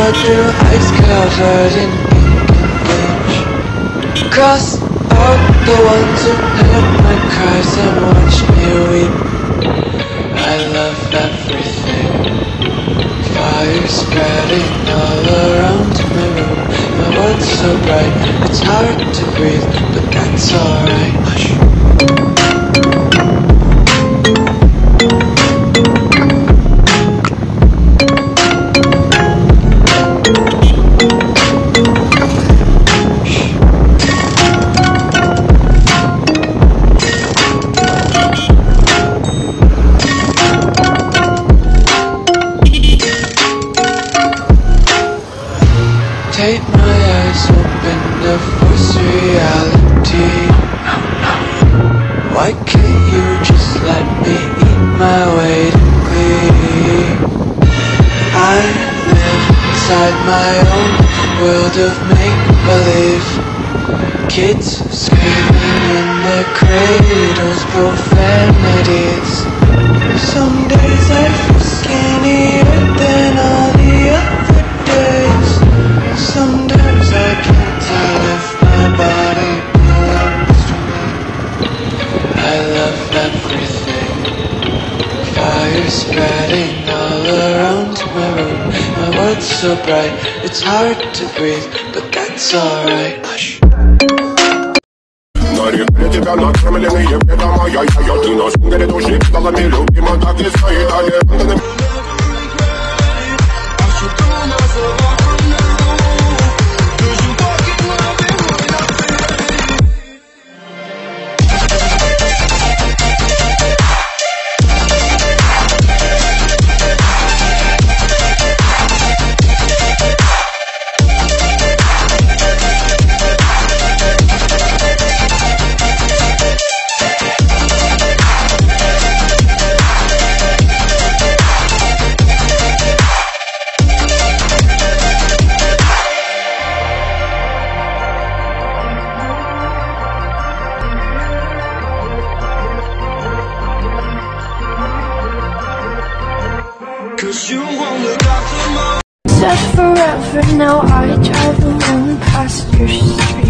through ice covered in ink and bleach. Cross out the ones who heard my cries and watched me weep. I love everything. Fire spreading all around my room. My world's so bright, it's hard to breathe, but that's alright. Hush. Take my eyes open to force reality. Why can't you just let me eat my weight in glee? I live inside my own world of make-believe. Kids screaming in their cradles, profanities. Some days I feel skinnier than all the other days. Sometimes I can't tell if my body belongs to me. I love everything. Fire spreading all around my room. My world's so bright, it's hard to breathe, but that's alright. Hush. Для тебя накормленные беда моя, ты нос горит души, стала мне любима, так и стоит, Said forever, now I drive alone past your street.